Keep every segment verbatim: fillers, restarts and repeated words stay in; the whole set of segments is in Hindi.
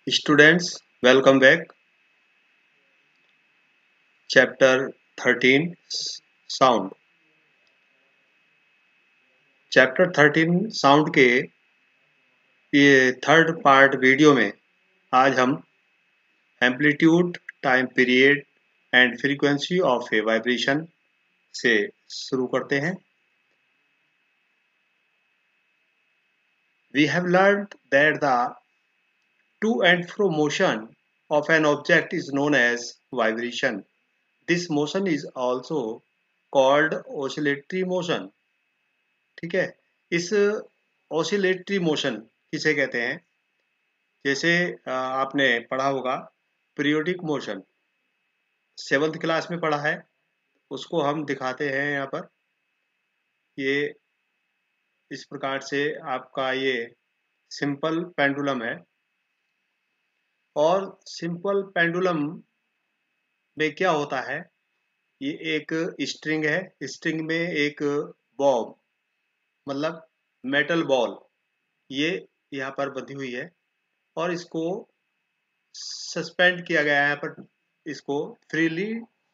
Students, welcome back. Chapter thirteen Sound. Chapter thirteen sound के ये थर्ड पार्ट वीडियो में आज हम amplitude, time period and frequency of a vibration से शुरू करते हैं. We have learned that the to and fro motion of an object is known as vibration. This motion is also called oscillatory motion. ठीक है, इस ऑसिलेटरी मोशन किसे कहते हैं? जैसे आपने पढ़ा होगा पीरियोडिक मोशन, सेवंथ क्लास में पढ़ा है, उसको हम दिखाते हैं यहाँ पर. ये इस प्रकार से आपका ये सिंपल पेंडुलम है और सिंपल पेंडुलम में क्या होता है, ये एक स्ट्रिंग है, स्ट्रिंग में एक बॉब मतलब मेटल बॉल ये यहाँ पर बंधी हुई है और इसको सस्पेंड किया गया है, यहाँ पर इसको फ्रीली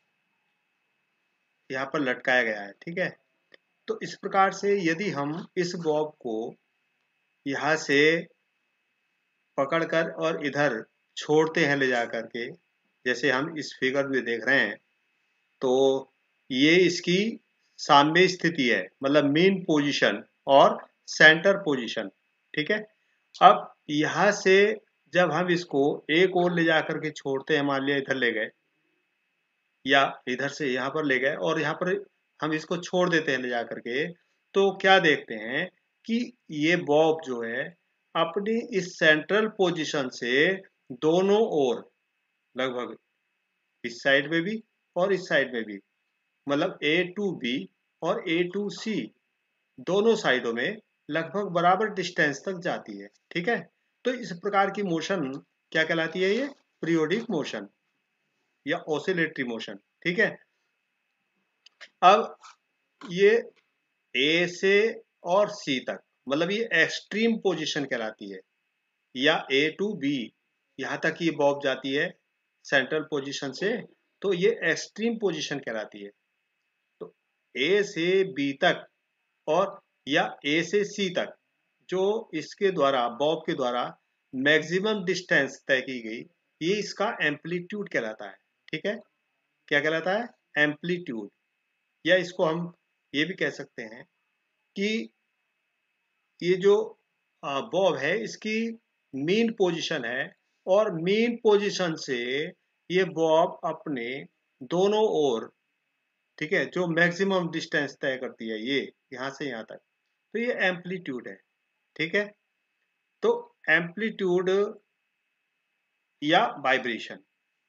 यहाँ पर लटकाया गया है. ठीक है, तो इस प्रकार से यदि हम इस बॉब को यहाँ से पकड़कर और इधर छोड़ते हैं ले जा करके, जैसे हम इस फिगर में देख रहे हैं, तो ये इसकी साम्य स्थिति है, मतलब मीन पोजीशन और सेंटर पोजीशन. ठीक है, अब यहाँ से जब हम इसको एक ओर ले जा करके छोड़ते हैं, मान लिया इधर ले गए या इधर से यहाँ पर ले गए और यहाँ पर हम इसको छोड़ देते हैं ले जा करके, तो क्या देखते हैं कि ये बॉब जो है अपनी इस सेंट्रल पोजीशन से दोनों ओर, लगभग इस साइड में भी और इस साइड में भी, मतलब ए टू बी और ए टू सी दोनों साइडों में लगभग बराबर डिस्टेंस तक जाती है. ठीक है, तो इस प्रकार की मोशन क्या कहलाती है? ये पीरियोडिक मोशन या ऑसिलेटरी मोशन. ठीक है, अब ये ए से और सी तक, मतलब ये एक्सट्रीम पोजीशन कहलाती है, या ए टू बी यहाँ तक ये बॉब जाती है सेंट्रल पोजीशन से, तो ये एक्सट्रीम पोजीशन कहलाती है. तो ए से बी तक और या ए से सी तक जो इसके द्वारा, बॉब के द्वारा मैक्सिमम डिस्टेंस तय की गई, ये इसका एम्पलीट्यूड कहलाता है. ठीक है, क्या कहलाता है? एम्पलीट्यूड. या इसको हम ये भी कह सकते हैं कि ये जो बॉब है इसकी मीन पोजीशन है और मीन पोजीशन से ये बॉब अपने दोनों ओर, ठीक है, जो मैक्सिमम डिस्टेंस तय करती है, ये यहाँ से यहाँ तक, तो ये एम्पलीट्यूड है. ठीक है, तो एम्पलीट्यूड या वाइब्रेशन,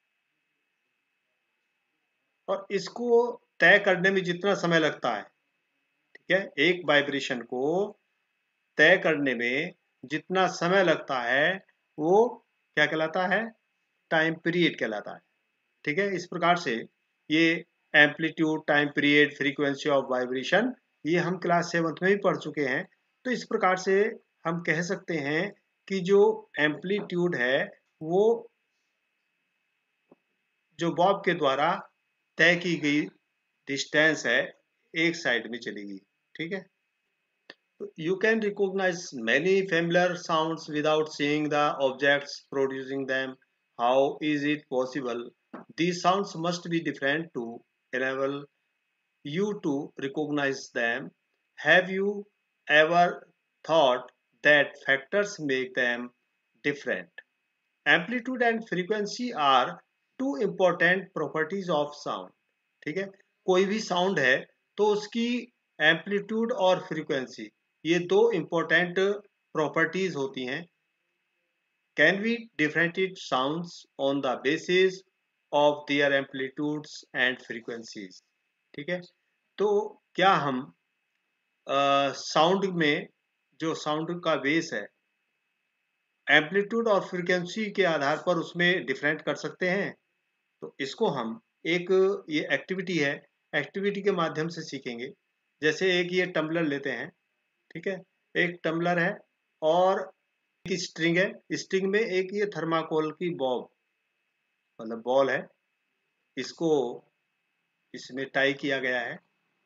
और इसको तय करने में जितना समय लगता है, ठीक है, एक वाइब्रेशन को तय करने में जितना समय लगता है वो क्या कहलाता है? टाइम पीरियड कहलाता है. ठीक है, इस प्रकार से ये amplitude, time period, frequency of vibration ये हम क्लास सेवंथ में भी पढ़ चुके हैं. तो इस प्रकार से हम कह सकते हैं कि जो एम्पलीट्यूड है वो जो बॉब के द्वारा तय की गई डिस्टेंस है, एक साइड में चलेगी. ठीक है, you can recognize many familiar sounds without seeing the objects producing them. How is it possible? These sounds must be different to enable you to recognize them. Have you ever thought that factors make them different? Amplitude and frequency are two important properties of sound. ठीक है, कोई भी साउंड है तो उसकी एम्पलीट्यूड और फ्रीक्वेंसी ये दो इंपॉर्टेंट प्रॉपर्टीज होती हैं. Can we differentiate sounds on the basis of their amplitudes and frequencies. ठीक है, तो क्या हम साउंड uh, में जो साउंड का बेस है, एम्पलीट्यूड और फ्रीक्वेंसी के आधार पर उसमें डिफरेंट कर सकते हैं? तो इसको हम एक, ये एक्टिविटी है, एक्टिविटी के माध्यम से सीखेंगे. जैसे एक ये टम्बलर लेते हैं, ठीक है, एक टम्बलर है और एक स्ट्रिंग है, स्ट्रिंग में एक ये थर्माकोल की बॉब मतलब बॉल है, इसको इसमें टाई किया गया है।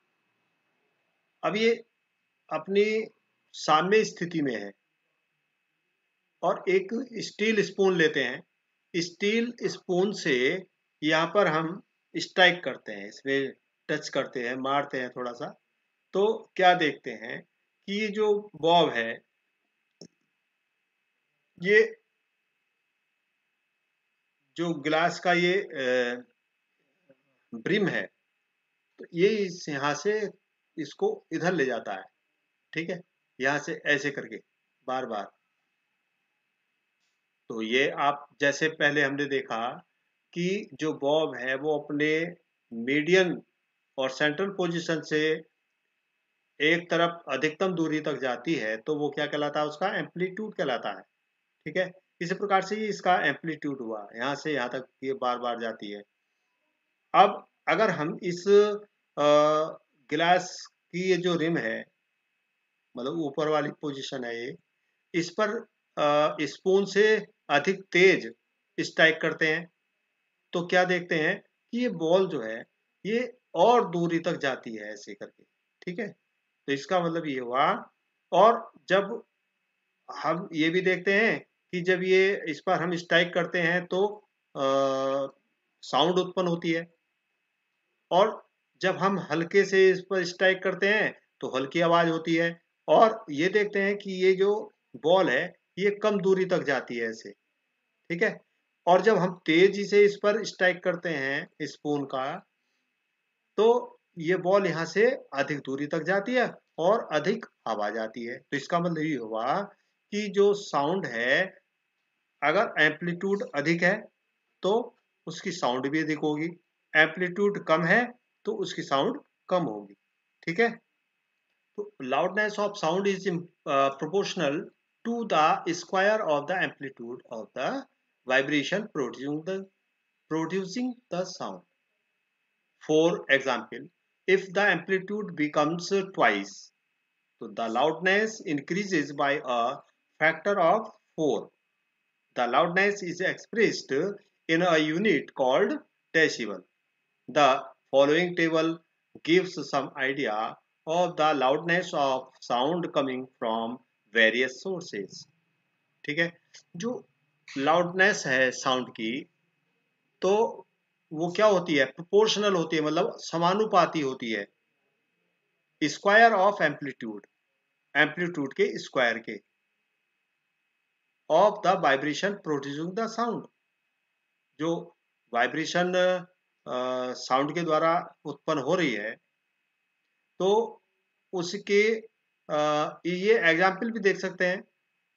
अब ये अपनी साम्य स्थिति में है और एक स्टील स्पून लेते हैं। स्टील स्पून से यहाँ पर हम स्ट्राइक करते हैं, इसमें टच करते हैं, मारते हैं थोड़ा सा, तो क्या देखते हैं कि ये जो बॉब है ये जो ग्लास का ये ब्रिम है तो ये इस यहाँ से इसको इधर ले जाता है, ठीक है, यहाँ से ऐसे करके बार बार। तो ये आप जैसे पहले हमने देखा कि जो बॉब है वो अपने मीडियन और सेंट्रल पोजीशन से एक तरफ अधिकतम दूरी तक जाती है तो वो क्या कहलाता है, उसका एम्पलीट्यूड कहलाता है, ठीक है। इसी प्रकार से ये इसका एम्पलीट्यूड हुआ, यहाँ से यहाँ तक ये बार बार जाती है। अब अगर हम इस गिलास की ये जो रिम है मतलब ऊपर वाली पोजीशन है ये, इस पर स्पून से अधिक तेज स्ट्राइक करते हैं तो क्या देखते हैं कि ये बॉल जो है ये और दूरी तक जाती है ऐसे करके, ठीक है। तो इसका मतलब ये हुआ। और जब हम ये भी देखते हैं कि जब ये इस पर हम स्ट्राइक करते हैं तो साउंड उत्पन्न होती है, और जब हम हल्के से इस पर स्ट्राइक करते हैं तो हल्की आवाज होती है। और ये देखते हैं कि ये जो बॉल है ये कम दूरी तक जाती है ऐसे, ठीक है। और जब हम तेजी से इस पर स्ट्राइक करते हैं स्पून का तो ये बॉल यहाँ से अधिक दूरी तक जाती है और अधिक आवाज आती है। तो इसका मतलब ये हुआ कि जो साउंड है अगर एम्पलीट्यूड अधिक है तो उसकी साउंड भी अधिक होगी, एम्पलीट्यूड कम है तो उसकी साउंड कम होगी, ठीक है। तो loudness of sound is proportional to the square of the amplitude of the vibration producing the producing the sound. For example, if the amplitude becomes twice, so the loudness increases by a factor of four. The loudness is expressed in a unit called decibel. The following table gives some idea of the loudness of sound coming from various sources. ठीक है, जो loudness है sound की तो वो क्या होती है, प्रोपोर्शनल होती है, मतलब समानुपाती होती है स्क्वायर ऑफ एम्पलीट्यूड, एम्पलीट्यूड के स्क्वायर के, of the vibration producing the sound. जो वाइब्रेशन साउंड के द्वारा उत्पन्न हो रही है तो उसके आ, ये एग्जाम्पल भी देख सकते हैं।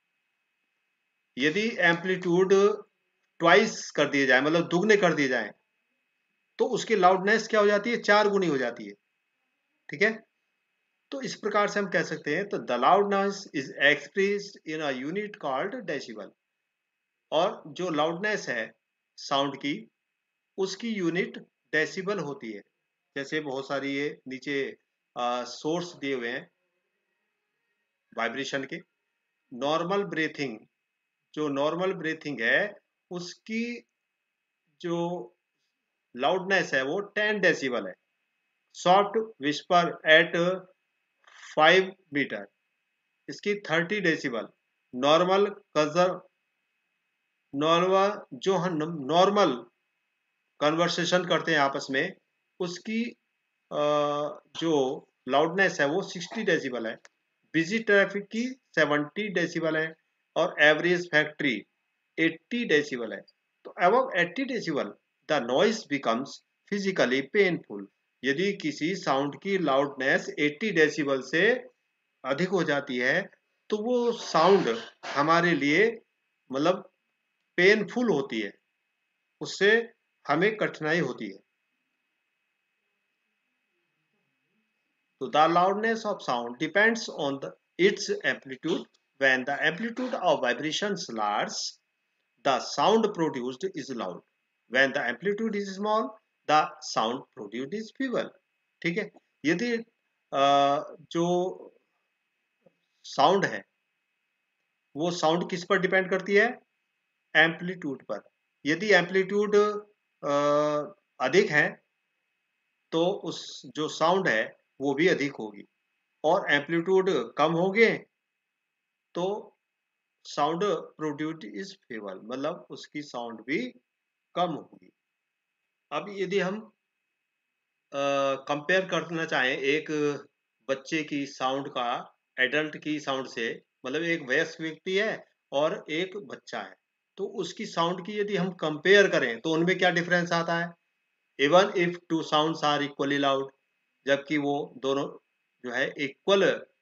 यदि एम्पलीट्यूड ट्वाइस कर दिए जाए मतलब दुगने कर दिए जाए तो उसकी लाउडनेस क्या हो जाती है, चार गुनी हो जाती है, ठीक है। तो इस प्रकार से हम कह सकते हैं तो the loudness is expressed in a unit called decibel. और जो लाउडनेस है साउंड की उसकी यूनिट डेसिबल होती है। जैसे बहुत सारी ये नीचे सोर्स दिए हुए हैं वाइब्रेशन के। नॉर्मल ब्रीथिंग, जो नॉर्मल ब्रीथिंग है उसकी जो लाउडनेस है वो टेन डेसिबल है। Soft whisper at five metre इसकी थर्टी डेसिबल। नॉर्मल कजर नॉर्मल जो हम नॉर्मल कन्वर्सेशन करते हैं आपस में उसकी जो लाउडनेस है वो सिक्सटी डेसिबल है। बिजी ट्रैफिक की सेवेंटी डेसिबल है और एवरेज फैक्ट्री एट्टी डेसिबल है। तो above eighty decibel the noise becomes physically painful. यदि किसी साउंड की लाउडनेस एट्टी डेसिबल से अधिक हो जाती है तो वो साउंड हमारे लिए मतलब पेनफुल होती है, उससे हमें कठिनाई होती है। तो the loudness of sound depends on the its amplitude. When the amplitude of vibrations large the sound produced is loud. When the amplitude is small the sound produced is feeble. ठीक है, यदि जो साउंड है वो साउंड किस पर डिपेंड करती है? एम्पलीट्यूड पर। यदि एम्पलीट्यूड अधिक है तो उस जो साउंड है वो भी अधिक होगी, और एम्पलीट्यूड कम होंगे तो साउंड प्रोड्यूस्ड इज फेबल, मतलब उसकी साउंड भी कम होगी। अब यदि हम कंपेयर करना चाहें एक बच्चे की साउंड का एडल्ट की साउंड से, मतलब एक वयस्क व्यक्ति है और एक बच्चा है, तो उसकी साउंड की यदि हम कंपेयर करें तो उनमें क्या डिफरेंस आता है? Even if two sounds are equally loud, जबकि वो दोनों जो है इक्वल,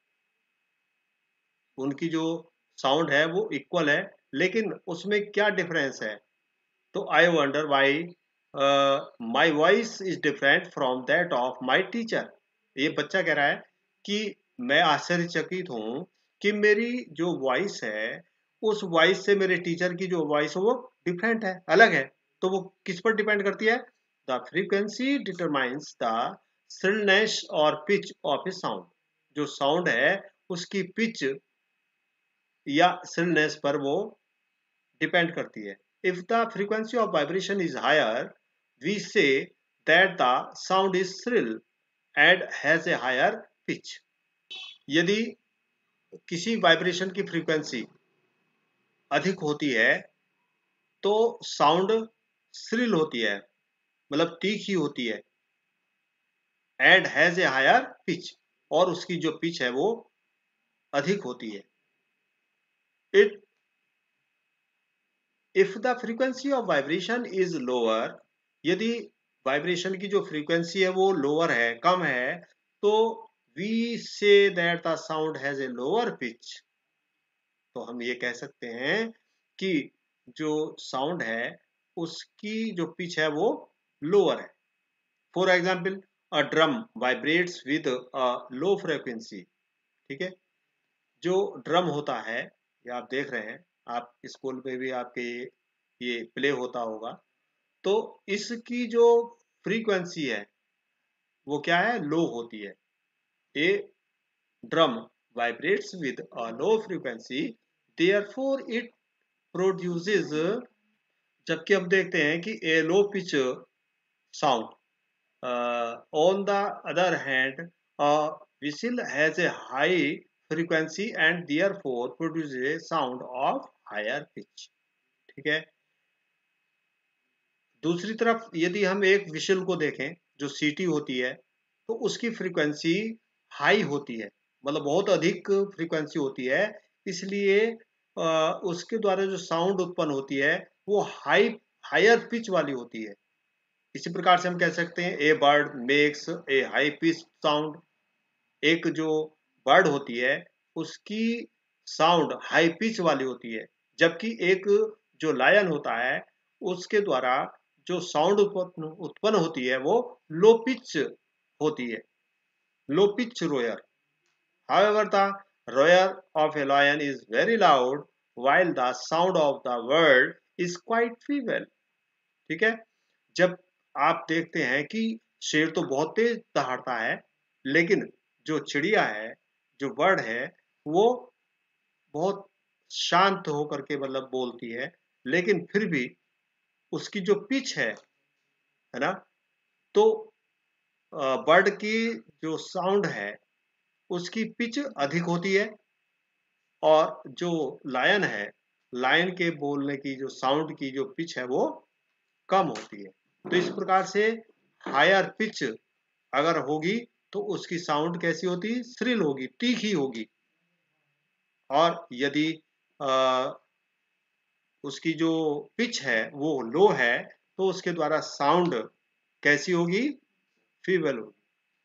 उनकी जो साउंड है वो इक्वल है, लेकिन उसमें क्या डिफरेंस है? तो I wonder why my voice is different from that of my teacher. ये बच्चा कह रहा है कि मैं आश्चर्यचकित हूँ कि मेरी जो वॉइस है उस वॉइस से मेरे टीचर की जो वॉइस है वो डिफरेंट है, अलग है। तो वो किस पर डिपेंड करती है? The frequency determines the shrillness और पिच ऑफ ए साउंड। जो साउंड है उसकी पिच या श्रिलनेस पर वो डिपेंड करती है। If the frequency of vibration is higher, we see that the sound is shrill and has a higher pitch. यदि किसी वाइब्रेशन की फ्रीक्वेंसी अधिक होती है तो साउंड श्रिल होती है, मतलब तीखी होती है, and has a higher pitch, और उसकी जो पिच है वो अधिक होती है। It if the frequency of vibration is lower, यदि वाइब्रेशन की जो फ्रीक्वेंसी है वो लोअर है, कम है, तो we see that the sound has a lower pitch. तो हम ये कह सकते हैं कि जो साउंड है उसकी जो पिच है वो लोअर है। For example, a drum vibrates with a low frequency. ठीक है, जो ड्रम होता है, ये आप देख रहे हैं, आप स्कूल में भी आपके ये, ये प्ले होता होगा, तो इसकी जो फ्रीक्वेंसी है वो क्या है? लो होती है। A drum vibrates with a low frequency, therefore it produces, जबकि हम देखते हैं कि a low pitch sound, uh, on the other hand a whistle has a high frequency and therefore produces a sound of higher pitch। ठीक है, दूसरी तरफ यदि हम एक विशल को देखें जो सीटी होती है, तो उसकी फ्रीक्वेंसी हाई होती है, मतलब बहुत अधिक फ्रीक्वेंसी होती है, इसलिए आ, उसके द्वारा जो साउंड उत्पन्न होती है वो हाई हायर पिच वाली होती है। इसी प्रकार से हम कह सकते हैं a bird makes a high pitch sound. एक जो बर्ड होती है उसकी साउंड हाई पिच वाली होती है, जबकि एक जो लायन होता है उसके द्वारा जो साउंड उत्पन्न उत्पन्न होती है वो लो पिच होती है, low pitch roar. However, the roar of a lion is very loud, while the sound of the bird is quite feeble। ठीक है, जब आप देखते हैं कि शेर तो बहुत तेज दहाड़ता है, लेकिन जो चिड़िया है, जो बर्ड है, वो बहुत शांत होकर के मतलब बोलती है, लेकिन फिर भी उसकी जो पिच है है ना, तो बर्ड की जो साउंड है उसकी पिच अधिक होती है, और जो लायन है, लायन के बोलने की जो साउंड की जो पिच है वो कम होती है। तो इस प्रकार से हायर पिच अगर होगी तो उसकी साउंड कैसी होती? श्रिल होगी, तीखी होगी। और यदि आ, उसकी जो पिच है वो लो है तो उसके द्वारा साउंड कैसी होगी? फीबल होगी।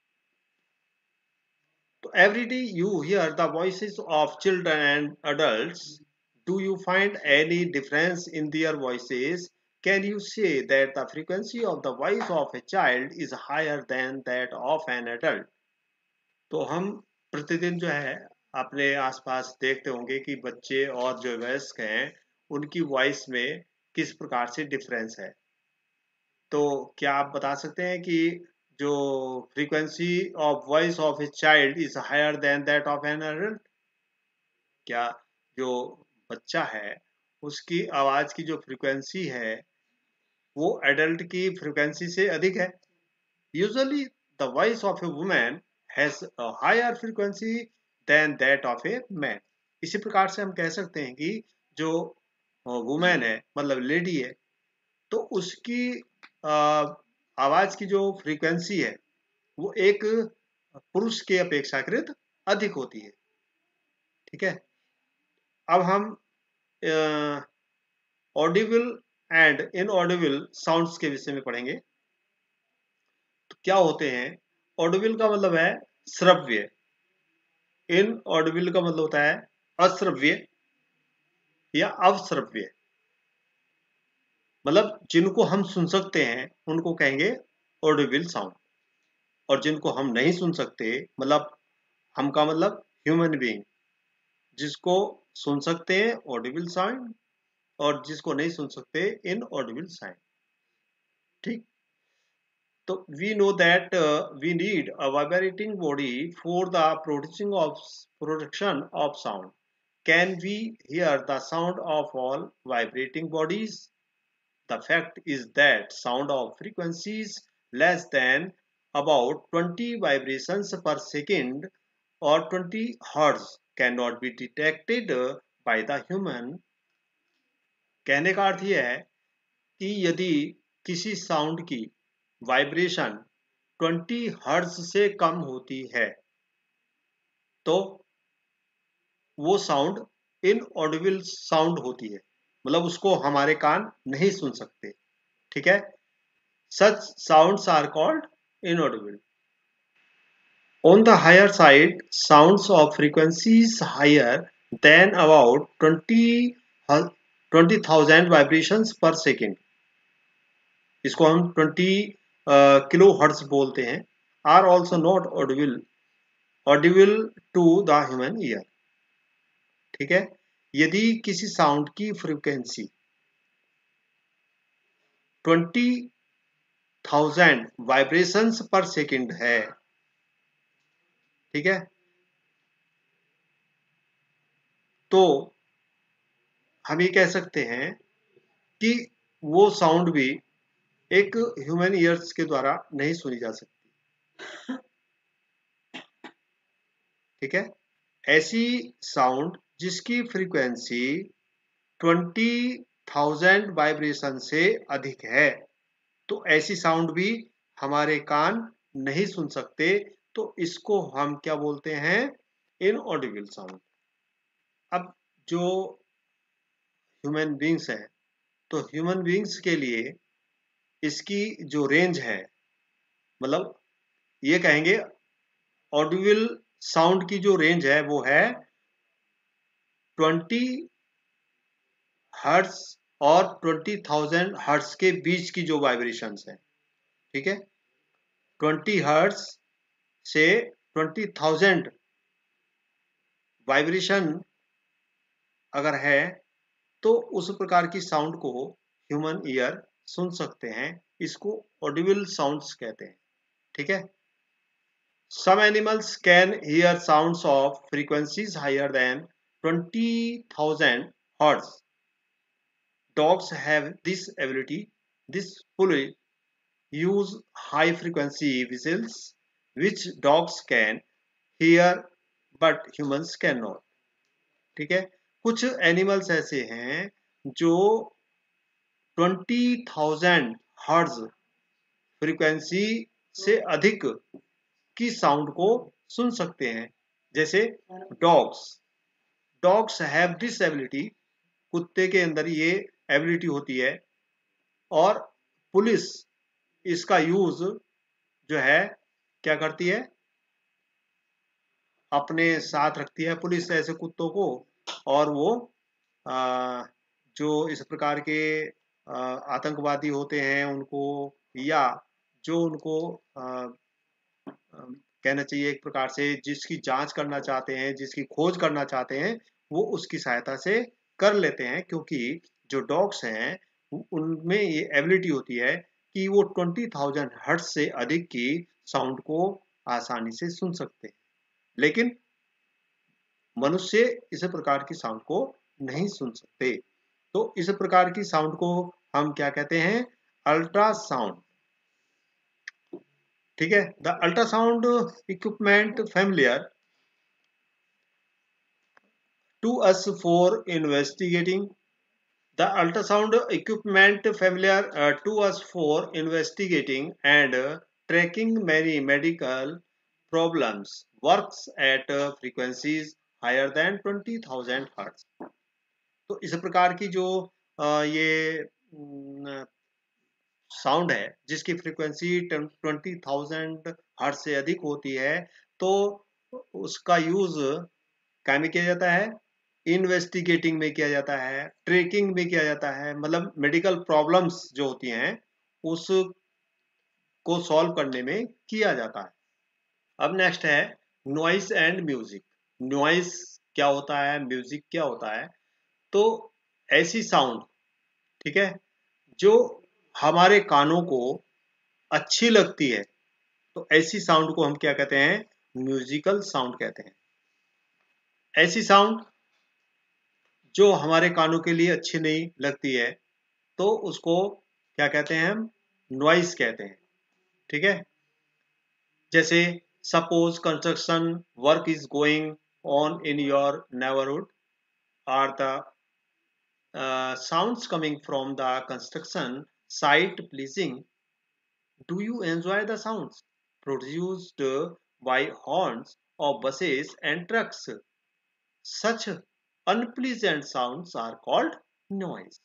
तो every day you hear the voices of children and adults. Do you find any difference in their voices? Can you say that the frequency of the voice of a child is higher than that of an adult? तो हम प्रतिदिन जो है अपने आसपास देखते होंगे कि बच्चे और जो वयस्क हैं उनकी वॉइस में किस प्रकार से डिफरेंस है। तो क्या आप बता सकते हैं कि जो frequency of voice of a child is higher than that of an adult? क्या जो बच्चा है उसकी आवाज की जो फ्रीक्वेंसी है वो एडल्ट की फ्रीक्वेंसी से अधिक है। Usually the voice of a woman has a higher frequency than that of a man. इसी प्रकार से हम कह सकते हैं कि जो वुमेन है मतलब लेडी है तो उसकी आ, आवाज की जो फ्रीक्वेंसी है वो एक पुरुष के अपेक्षाकृत अधिक होती है। ठीक है, अब हम ऑडिबल एंड इनऑडिबल साउंड्स के विषय में पढ़ेंगे। तो क्या होते हैं? ऑडिबल का मतलब है श्रव्य, इनऑडिबल का मतलब होता है अश्रव्य या अवश्रव्य। मतलब जिनको हम सुन सकते हैं उनको कहेंगे ऑडिबल साउंड, और जिनको हम नहीं सुन सकते मतलब हम का मतलब ह्यूमन बीइंग, जिसको सुन सकते हैं ऑडिबल साउंड और जिसको नहीं सुन सकते इनऑडिबल साउंड। ठीक, तो we know that uh, we need a vibrating body for the producing of production of sound. Can we hear the sound of all vibrating bodies? The fact is that sound of frequencies less than about twenty vibrations per second or twenty hertz cannot be detected by the human. कहने का अर्थ यह है कि यदि किसी साउंड की वाइब्रेशन बीस हर्ट्ज से कम होती है तो वो साउंड इनऑडिबल साउंड होती है, मतलब उसको हमारे कान नहीं सुन सकते। ठीक है, such sounds are called inaudible. On the higher side sounds of frequencies higher than about twenty twenty thousand vibrations per second, इसको हम ट्वेंटी किलो हर्ट्ज बोलते हैं, are also not audible audible to the human ear. ठीक है, यदि किसी साउंड की frequency twenty thousand vibrations per second है, ठीक है, तो हम ये कह सकते हैं कि वो साउंड भी एक ह्यूमन ईयर्स के द्वारा नहीं सुनी जा सकती। ठीक है, ऐसी साउंड जिसकी फ्रीक्वेंसी ट्वेंटी थाउजेंड वाइब्रेशन से अधिक है तो ऐसी साउंड भी हमारे कान नहीं सुन सकते, तो इसको हम क्या बोलते हैं? Inaudible sound. अब जो ह्यूमन बींग्स हैं तो ह्यूमन बींग्स के लिए इसकी जो रेंज है, मतलब ये कहेंगे ऑडिबल साउंड की जो रेंज है वो है ट्वेंटी हर्ट्ज और ट्वेंटी थाउजेंड हर्ट्ज के बीच की जो वाइब्रेशंस है। ठीक है, ट्वेंटी हर्ट्ज से ट्वेंटी थाउजेंड वाइब्रेशन अगर है तो उस प्रकार की साउंड को ह्यूमन ईयर सुन सकते हैं, इसको ऑडिबल साउंड्स कहते हैं। ठीक है, some animals can hear sounds of frequencies higher than twenty thousand hertz. Dogs have this ability. This fully use high frequency whistles which dogs can hear but humans cannot. ठीक है, कुछ एनिमल्स ऐसे हैं जो ट्वेंटी थाउजेंड हर्ट्ज फ्रीक्वेंसी से अधिक की साउंड को सुन सकते हैं, जैसे dogs. Dogs have this ability, कुत्ते के अंदर ये एबिलिटी होती है, और पुलिस इसका यूज जो है क्या करती है? अपने साथ रखती है पुलिस ऐसे कुत्तों को, और वो आ, जो इस प्रकार के आ, आतंकवादी होते हैं उनको, या जो उनको आ, आ, कहना चाहिए एक प्रकार से जिसकी जांच करना चाहते हैं, जिसकी खोज करना चाहते हैं, वो उसकी सहायता से कर लेते हैं, क्योंकि जो डॉग्स हैं उनमें ये एबिलिटी होती है कि वो ट्वेंटी थाउजेंड हर्ट्ज से अधिक की साउंड को आसानी से सुन सकते हैं, लेकिन मनुष्य इस प्रकार की साउंड को नहीं सुन सकते। तो इस प्रकार की साउंड को हम क्या कहते हैं? अल्ट्रासाउंड। ठीक है। The ultrasound equipment familiar to us for investigating The ultrasound equipment familiar uh, to us for investigating and uh, tracking many medical problems works at uh, frequencies higher than twenty thousand hertz. तो इस प्रकार की जो uh, ये साउंड है जिसकी फ्रीक्वेंसी ट्वेंटी थाउजेंड हर्ट्ज से अधिक होती है, तो उसका यूज क्या में किया जाता है? इन्वेस्टिगेटिंग में किया जाता है, ट्रैकिंग में किया जाता है, मतलब मेडिकल प्रॉब्लम्स जो होती हैं उसको सॉल्व करने में किया जाता है। अब नेक्स्ट है नॉइस एंड म्यूजिक। नॉइस क्या होता है, म्यूजिक क्या होता है? तो ऐसी साउंड, ठीक है, जो हमारे कानों को अच्छी लगती है, तो ऐसी साउंड को हम क्या कहते हैं? म्यूजिकल साउंड कहते हैं। ऐसी साउंड जो हमारे कानों के लिए अच्छी नहीं लगती है, तो उसको क्या कहते हैं? हम नॉइस कहते हैं। ठीक है। जैसे suppose construction work is going on in your neighbourhood, are the sounds coming from the construction site pleasing? Do you enjoy the sounds produced by horns of buses and trucks? Such unpleasant sounds are called noise.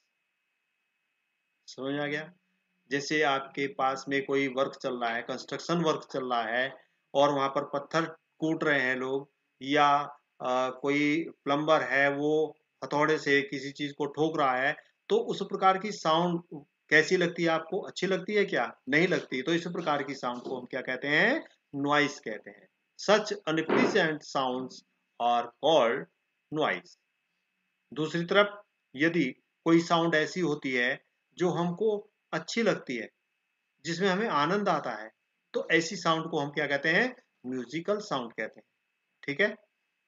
समझ आ गया? जैसे आपके पास में कोई वर्क चल रहा है, कंस्ट्रक्शन वर्क चल रहा है, और वहां पर पत्थर कूट रहे हैं लोग, या आ, कोई प्लम्बर है वो हथौड़े से किसी चीज को ठोक रहा है, तो उस प्रकार की साउंड कैसी लगती है आपको? अच्छी लगती है क्या? नहीं लगती। तो इस प्रकार की साउंड को हम क्या कहते हैं? नॉइस कहते हैं। Such unpleasant sounds are called noise. दूसरी तरफ यदि कोई साउंड ऐसी होती है जो हमको अच्छी लगती है, जिसमें हमें आनंद आता है, तो ऐसी साउंड को हम क्या कहते हैं? म्यूजिकल साउंड कहते हैं। ठीक है।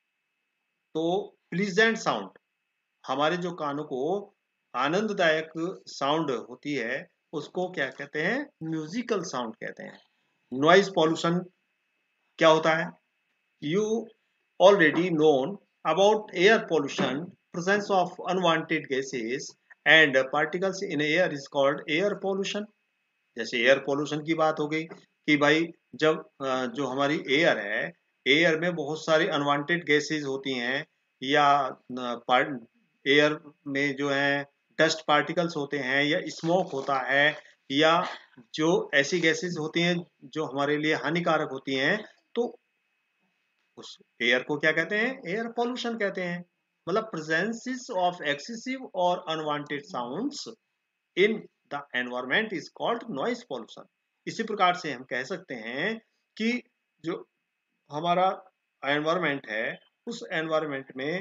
तो प्लीजेंट साउंड, हमारे जो कानों को आनंददायक साउंड होती है, उसको क्या कहते हैं? म्यूजिकल साउंड कहते हैं। नॉइज पॉल्यूशन क्या होता है? You already known about air pollution, presence of unwanted gases and particles in air is called air pollution. जैसे एयर पोल्यूशन की बात हो गई कि भाई जब जो हमारी एयर है, एयर में बहुत सारी अनवांटेड गैसेस होती हैं, या एयर में जो है डस्ट पार्टिकल्स होते हैं, या स्मोक होता है, या जो ऐसी गैसेस होती हैं जो हमारे लिए हानिकारक होती हैं, तो उस एयर को क्या कहते हैं? एयर पोल्यूशन कहते हैं। मतलब प्रेजेंस ऑफ एक्सेसिव और unwanted sounds in the environment is called noise pollution. इसी प्रकार से हम कह सकते हैं कि जो हमारा एनवायरमेंट है, उस एनवायरमेंट में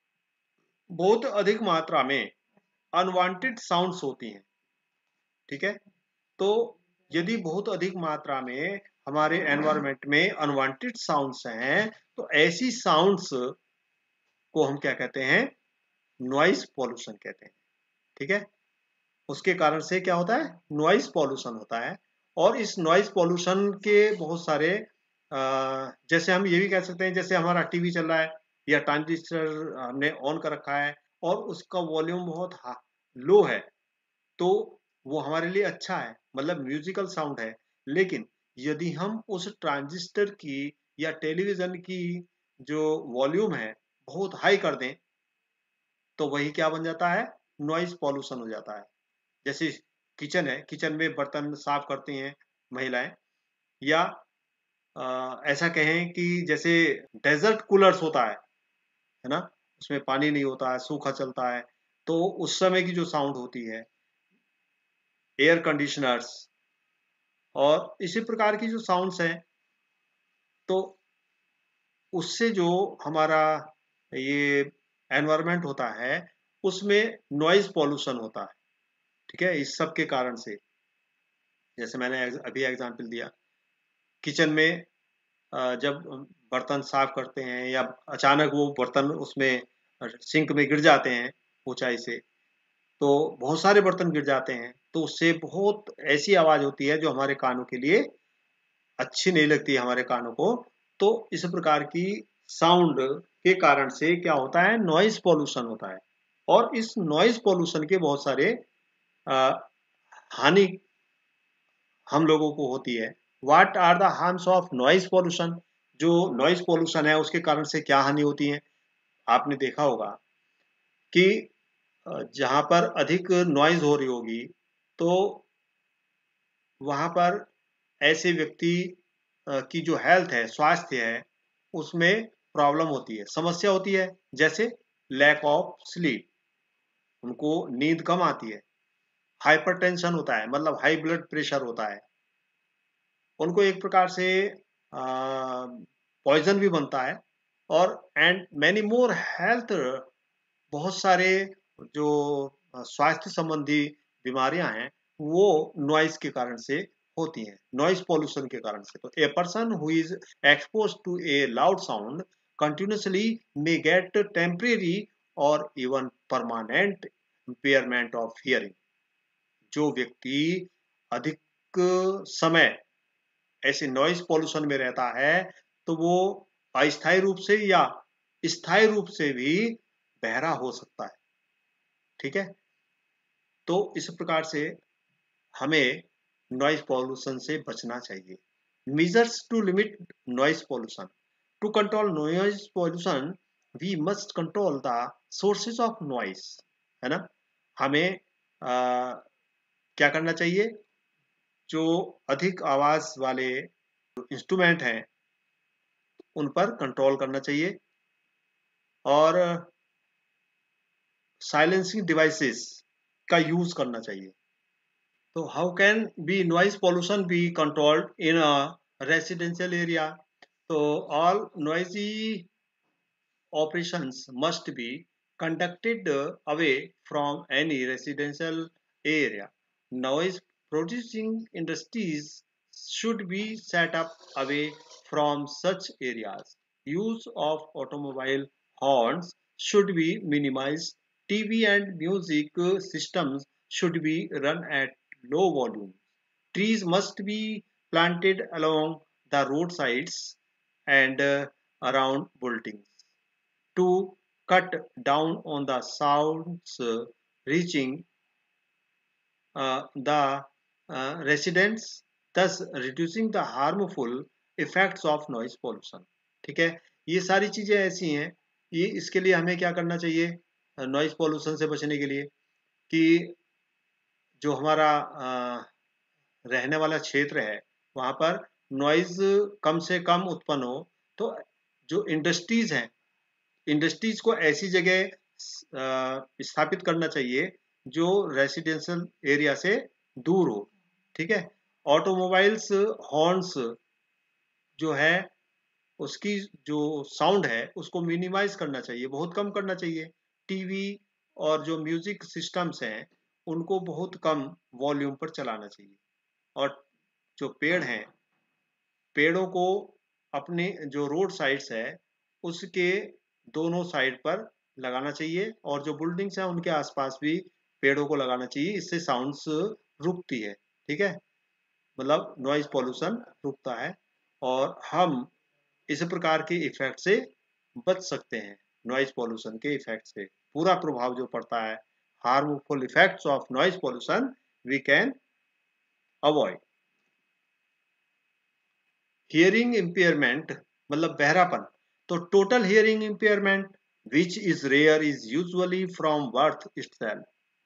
बहुत अधिक मात्रा में अनवांटेड साउंड्स होती हैं। ठीक है। तो यदि बहुत अधिक मात्रा में हमारे एनवायरमेंट में अनवांटेड साउंड्स हैं, तो ऐसी साउंड्स को हम क्या कहते हैं? नॉइज पॉल्यूशन कहते हैं। ठीक है। उसके कारण से क्या होता है? नॉइज पॉल्यूशन होता है। और इस नॉइज पॉल्यूशन के बहुत सारे, जैसे हम ये भी कह सकते हैं, जैसे हमारा टीवी चल रहा है या ट्रांजिस्टर हमने ऑन कर रखा है और उसका वॉल्यूम बहुत लो है, तो वो हमारे लिए अच्छा है, मतलब म्यूजिकल साउंड है। लेकिन यदि हम उस ट्रांजिस्टर की या टेलीविजन की जो वॉल्यूम है बहुत हाई कर दें, तो वही क्या बन जाता है? नॉइज पॉल्यूशन हो जाता है। जैसे किचन है, किचन में बर्तन साफ करती हैं महिलाएं, या आ, ऐसा कहें कि जैसे डेजर्ट कूलर्स होता है है ना, उसमें पानी नहीं होता है, सूखा चलता है, तो उस समय की जो साउंड होती है, एयर कंडीशनर्स और इसी प्रकार की जो साउंड्स हैं, तो उससे जो हमारा ये एनवायरमेंट होता है, उसमें नॉइज पॉल्यूशन होता है। ठीक है। इस सब के कारण से, जैसे मैंने अभी एग्जांपल दिया, किचन में जब बर्तन साफ करते हैं, या अचानक वो बर्तन उसमें सिंक में गिर जाते हैं ऊंचाई से, तो बहुत सारे बर्तन गिर जाते हैं, तो उससे बहुत ऐसी आवाज होती है जो हमारे कानों के लिए अच्छी नहीं लगती है हमारे कानों को। तो इस प्रकार की साउंड के कारण से क्या होता है, नॉइज पॉल्यूशन होता है। और इस नॉइज पॉल्यूशन के बहुत सारे आ, हानि हम लोगों को होती है। What are the harms of noise pollution? जो नॉइज पॉल्यूशन है उसके कारण से क्या हानि होती है? आपने देखा होगा कि अ, जहां पर अधिक नॉइज हो रही होगी, तो वहां पर ऐसे व्यक्ति अ, की जो हेल्थ है, स्वास्थ्य है, उसमें प्रॉब्लम होती है, समस्या होती है। जैसे लैक ऑफ स्लीप, उनको नींद कम आती है। हाइपरटेंशन होता है, मतलब हाई ब्लड प्रेशर होता है। उनको एक प्रकार से पॉइजन भी बनता है। और एंड मैनी मोर हेल्थ, बहुत सारे जो अ, स्वास्थ्य संबंधी बीमारियां हैं, वो नॉइज के कारण से होती हैं, नॉइज पॉल्यूशन के कारण से। तो a person who is expose to a loud sound continuously may get temporary और even permanent impairment of hearing. जो व्यक्ति अधिक समय ऐसे नॉइज पॉल्यूशन में रहता है, तो वो अस्थायी रूप से या स्थायी रूप से भी बहरा हो सकता है। ठीक है, तो इस प्रकार से हमें नॉइज पॉल्यूशन से बचना चाहिए। Measures to limit noise pollution. To control noise pollution we must control the sources of noise, है ना। हमें आ, क्या करना चाहिए? जो अधिक आवाज वाले इंस्ट्रूमेंट हैं उन पर कंट्रोल करना चाहिए, और साइलेंसिंग डिवाइसेस का यूज करना चाहिए। तो how can be noise pollution be controlled in a residential area? तो all noisy operations must be conducted uh, away from any residential area. Noise producing industries should be set up away from such areas. Use of automobile horns should be minimized. T V and music uh, systems should be run at low volume. Trees must be planted along the roadsides and uh, around buildings to cut down on the sounds uh, reaching uh, the uh, residents, thus reducing the harmful effects of noise pollution. ठीक है, ये सारी चीजें ऐसी हैं, ये इसके लिए हमें क्या करना चाहिए नॉइज पॉल्यूशन से बचने के लिए? कि जो हमारा अ, रहने वाला क्षेत्र है वहां पर नॉइज कम से कम उत्पन्न हो। तो जो इंडस्ट्रीज हैं, इंडस्ट्रीज को ऐसी जगह अ, स्थापित करना चाहिए जो रेसिडेंशियल एरिया से दूर हो। ठीक है, ऑटोमोबाइल्स हॉर्न्स जो है उसकी जो साउंड है उसको मिनिमाइज करना चाहिए, बहुत कम करना चाहिए। टीवी और जो म्यूजिक सिस्टम्स हैं उनको बहुत कम वॉल्यूम पर चलाना चाहिए। और जो पेड़ हैं, पेड़ों को अपने जो रोड साइड्स है उसके दोनों साइड पर लगाना चाहिए, और जो बिल्डिंग्स हैं उनके आसपास भी पेड़ों को लगाना चाहिए। इससे साउंड्स रुकती है। ठीक है, मतलब नॉइज पॉल्यूशन रुकता है, और हम इस प्रकार के इफेक्ट से बच सकते हैं। नॉइज पॉल्यूशन के इफेक्ट से पूरा प्रभाव जो पड़ता है, harmful effects of noise pollution we can avoid. Hearing impairment मतलब बहरापन। तो total hearing impairment which is rare is usually from birth itself.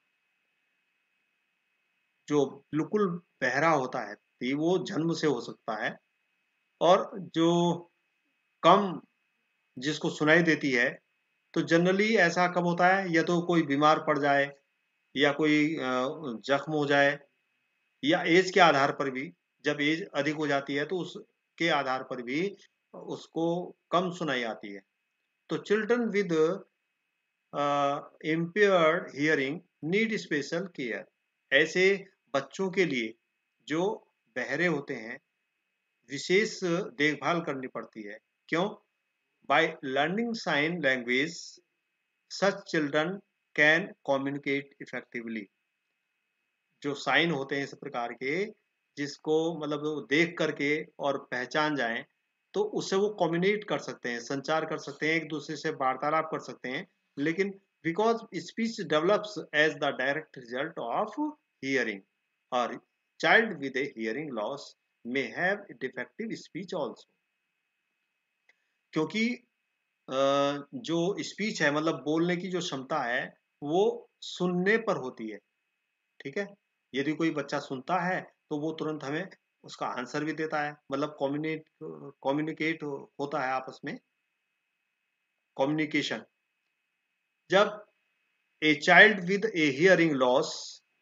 जो बिल्कुल बहरा होता है तो वो जन्म से हो सकता है, और जो कम जिसको सुनाई देती है, तो जनरली ऐसा कब होता है, या तो कोई बीमार पड़ जाए, या कोई जख्म हो जाए, या एज के आधार पर भी, जब एज अधिक हो जाती है तो उसके आधार पर भी उसको कम सुनाई आती है। तो children with impaired hearing need special care. ऐसे बच्चों के लिए जो बहरे होते हैं विशेष देखभाल करनी पड़ती है। क्यों? By learning sign language such children can communicate effectively। जो साइन होते हैं इस प्रकार के, जिसको मतलब वो देख करके और पहचान जाएं, तो उससे वो कम्युनिकेट कर सकते हैं, संचार कर सकते हैं, एक दूसरे से वार्तालाप कर सकते हैं। लेकिन because speech develops as the direct result of hearing, और child with a hearing loss may have defective speech also. क्योंकि जो स्पीच है, मतलब बोलने की जो क्षमता है, वो सुनने पर होती है। ठीक है, यदि कोई बच्चा सुनता है तो वो तुरंत हमें उसका आंसर भी देता है, मतलब कम्युनिकेट कम्युनिकेट होता है आपस में, कम्युनिकेशन। जब a child with a hearing loss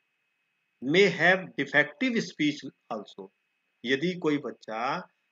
may have defective speech also, यदि कोई बच्चा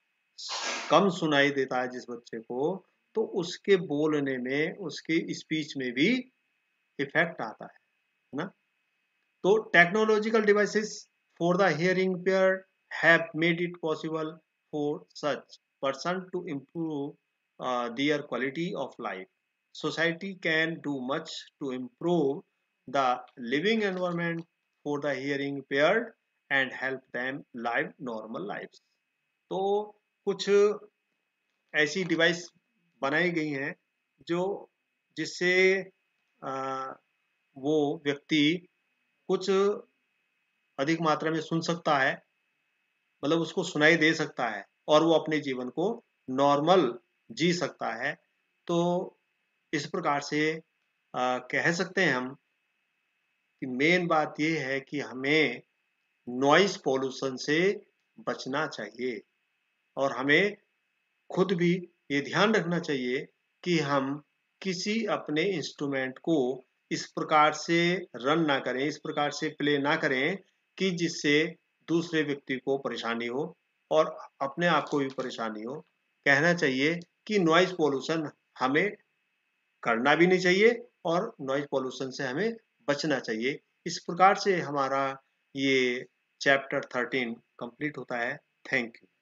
कम सुनाई देता है जिस बच्चे को, तो उसके बोलने में, उसके स्पीच में भी इफेक्ट आता है ना। तो technological devices for the hearing impaired have made it possible for such person to improve uh, their quality of life. Society can do much to improve the living environment for the hearing impaired and help them live normal lives. तो कुछ ऐसी डिवाइस बनाई गई हैं जो जिससे आ, वो व्यक्ति कुछ अधिक मात्रा में सुन सकता है, मतलब उसको सुनाई दे सकता है, और वो अपने जीवन को नॉर्मल जी सकता है। तो इस प्रकार से आ, कह सकते हैं हम कि मेन बात ये है कि हमें नॉइस पोल्यूशन से बचना चाहिए, और हमें खुद भी ये ध्यान रखना चाहिए कि हम किसी अपने इंस्ट्रूमेंट को इस प्रकार से रन ना करें, इस प्रकार से प्ले ना करें कि जिससे दूसरे व्यक्ति को परेशानी हो और अपने आप को भी परेशानी हो। कहना चाहिए कि नॉइज पोल्यूशन हमें करना भी नहीं चाहिए और नॉइज पोल्यूशन से हमें बचना चाहिए। इस प्रकार से हमारा ये चैप्टर थर्टीन कंप्लीट होता है। Thank you.